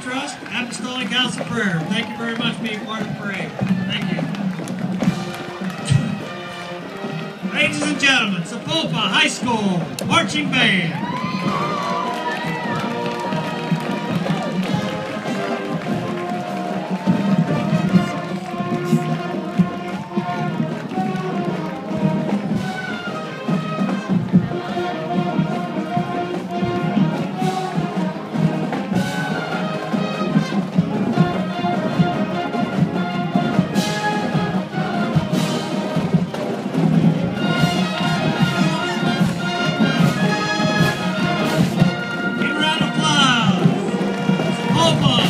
Trust Apostolic House of Prayer. Thank you very much for being part of the parade. Thank you. Ladies and gentlemen, Sapulpa High School Marching Band. Give a round of applause. Sapulpa.